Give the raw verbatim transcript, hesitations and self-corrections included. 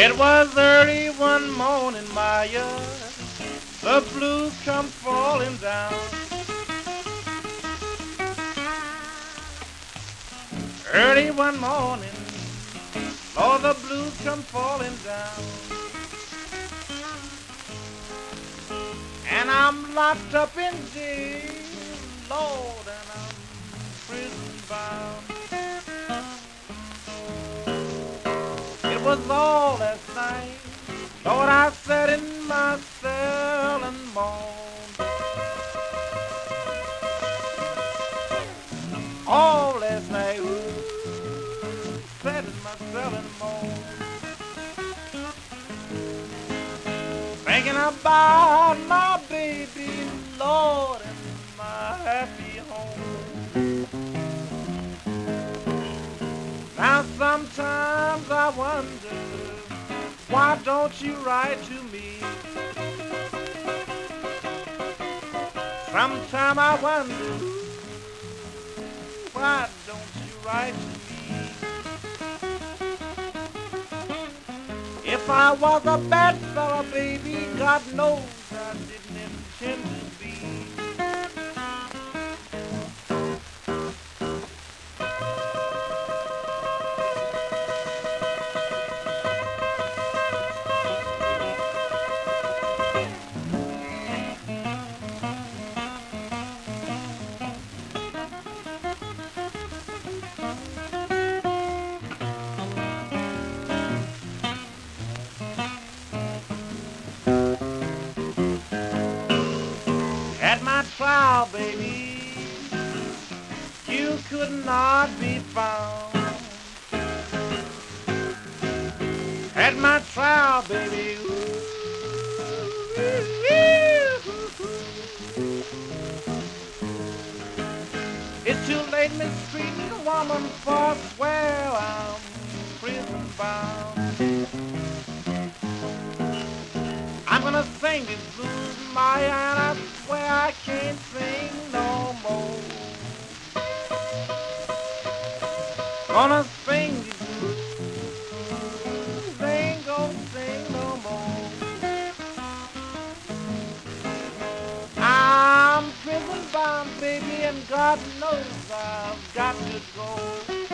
It was early one morning, Maya, the blues come falling down. Early one morning, Lord, the blues come falling down. And I'm locked up in jail, Lord, and I'm prison bound. It was all last night, Lord, I sat in my cell and moaned. All last night, ooh, sat in my cell and moaned. Thinking about my baby, Lord, and my happy home. Now sometimes I wonder, why don't you write to me? Sometimes I wonder, why don't you write to me? If I was a bad fella, baby, God knows I didn't intend to be. At my trial, baby, you could not be found. At my trial, baby, ooh, it's too late, Miss Street Woman, for swear I'm prison bound. I'm gonna sing these blues, Maya, and I swear I can't sing no more. Gonna sing these blues, ain't gonna sing no more. I'm prison bound, baby, and God knows I've got to go.